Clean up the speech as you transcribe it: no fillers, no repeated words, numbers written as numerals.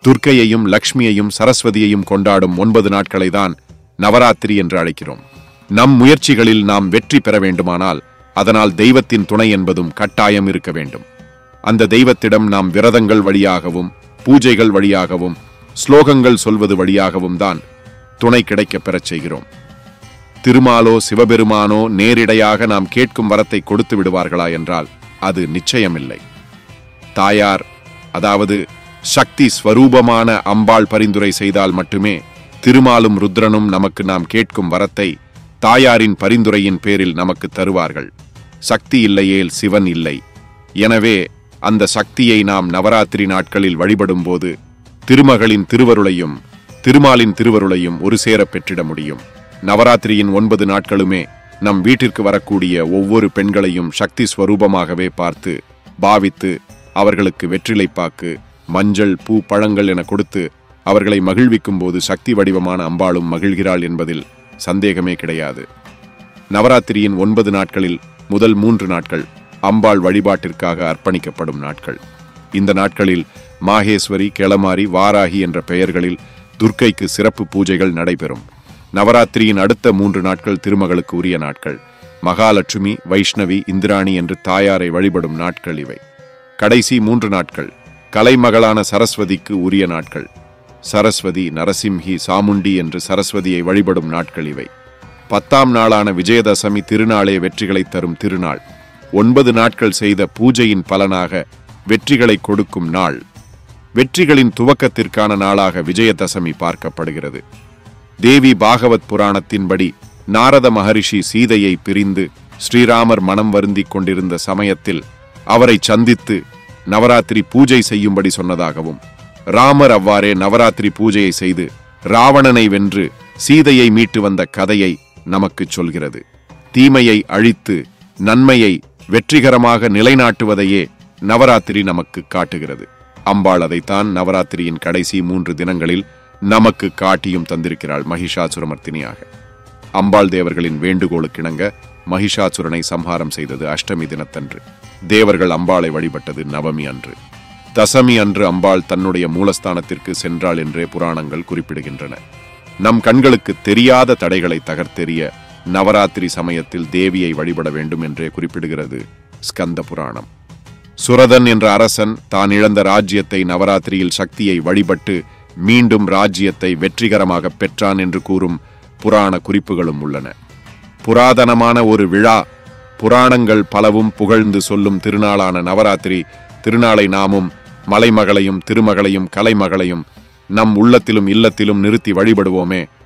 துர்க்கையையும் லக்ஷ்மியையும் சரஸ்வதியையும் கொண்டாடும் 9 நாட்களை தான் நவராத்திரி என்று அழைக்கிறோம். நம் முயற்சிகளில் நாம் வெற்றி பெற வேண்டுமானால் அதனால் தெய்வத்தின் துணை என்பதும் கட்டாயம் இருக்க வேண்டும். அந்த தெய்வத்திடம் நாம் விரதங்கள் வழியாகவும் பூஜைகள் வழியாகவும் ஸ்லோகங்கள் சொல்வது வழியாகவும் தான் துணை கிடைக்கப் பெறச் செய்கிறோம். திருமாலோ சிவபெருமானோ நேரிடையாக நாம் கேட்கும் வரத்தை கொடுத்து விடுவார்களா என்றால் அது நிச்சயமில்லை. தாயார், அதாவது சக்தி ஸ்வரூபமான அம்பாள் பரிந்துரை செய்தால் மட்டுமே திருமாலும் ருத்ரனும் நமக்கு நாம் கேட்கும் வரத்தை தாயாரின் பரிந்துரையின் பேரில் நமக்கு தருவார்கள். சக்தி இல்லையேல் சிவன் இல்லை. எனவே அந்த சக்தியை நாம் நவராத்திரி நாட்களில் வழிபடும் போது திருமகளின் திருவருளையும் திருமாலின் திருவருளையும் ஒரு சேர பெற்றிட முடியும். நவராத்திரியின் 9 நாட்களுமே நம் வீட்டிற்கு வரக்கூடிய ஒவ்வொரு பெண்களையும் சக்தி ஸ்வரூபமாகவே பார்த்து பாவித்து அவர்களுக்கு வெற்றிலைப்பாக்கு, மஞ்சள், பூ, பழங்கள் என கொடுத்து அவர்களை மகிழ்விக்கும் போது சக்தி வடிவமான அம்பாளும் மகிழ்கிறாள் என்பதில் சந்தேகமே கிடையாது. நவராத்திரியின் 9 நாட்களில் முதல் 3 நாட்கள் அம்பாள் வழிபாட்டிற்காக அர்ப்பணிக்கப்படும் நாட்கள். இந்த நாட்களில் மாகேஸ்வரி, கெளமாரி, வாராகி என்ற பெயர்களில் துர்க்கைக்கு சிறப்பு பூஜைகள் நடைபெறும். நவராத்திரியின் அடுத்த 3 நாட்கள் திருமகளுக்கு உரிய நாட்கள். மகாலட்சுமி, வைஷ்ணவி, இந்திராணி என்று தாயாரை வழிபடும் நாட்கள் இவை. கடைசி 3 நாட்கள் கலைமகளான சரஸ்வதிக்கு உரிய நாட்கள். சரஸ்வதி, நரசிம்ஹி, சாமுண்டி என்று சரஸ்வதியை வழிபடும் நாட்கள் இவை. 10ஆம் நாளான விஜயதசமி திருநாளே வெற்றிகளை தரும் திருநாள். 9 நாட்கள் செய்த பூஜையின் பலனாக வெற்றிகளை கொடுக்கும் நாள். வெற்றிகளின் துவக்கத்திற்கான நாளாக விஜயதசமி பார்க்கப்படுகிறது. தேவி பாகவத் புராணத்தின்படி நாரத மகரிஷி சீதையை பிரிந்து ஸ்ரீராமர் மனம் வருந்திக் கொண்டிருந்த சமயத்தில் அவரை சந்தித்து நவராத்திரி பூஜை செய்யும்படி சொன்னதாகவும், ராமர் அவ்வாறே நவராத்திரி பூஜையை செய்து ராவணனை வென்று சீதையை மீட்டு வந்த கதையை நமக்கு சொல்கிறது. தீமையை அழித்து நன்மையை வெற்றிகரமாக நிலைநாட்டுவதையே நவராத்திரி நமக்கு காட்டுகிறது. அம்பாள் அதைத்தான் நவராத்திரியின் கடைசி 3 தினங்களில் நமக்கு காட்டியும் தந்திருக்கிறாள் மகிஷாசுரமர்த்தினியாக. அம்பாள் தேவர்களின் வேண்டுகோளுக்கிணங்க மகிஷாசுரனை சம்ஹாரம் செய்தது அஷ்டமி தினத்தன்று. தேவர்கள் அம்பாளை வழிபட்டது நவமி அன்று. தசமி அன்று அம்பாள் தன்னுடைய மூலஸ்தானத்திற்கு சென்றாள் என்றே புராணங்கள் குறிப்பிடுகின்றன. நம் கண்களுக்கு தெரியாத தடைகளை தகர்த்தெறிய நவராத்திரி சமயத்தில் தேவியை வழிபட வேண்டும் என்றே குறிப்பிடுகிறது ஸ்கந்த புராணம். சுரதன் என்ற அரசன் தான் இழந்த ராஜ்யத்தை நவராத்திரியில் சக்தியை வழிபட்டு மீண்டும் ராஜ்யத்தை வெற்றிகரமாக பெற்றான் என்று கூறும் புராண குறிப்புகளும் உள்ளன. புராதனமான ஒரு விழா, புராணங்கள் பலவும் புகழ்ந்து சொல்லும் திருநாளான நவராத்திரி திருநாளை நாமும் மலைமகளையும் திருமகளையும் கலைமகளையும் நம் உள்ளத்திலும் இல்லத்திலும் நிறுத்தி வழிபடுவோமே.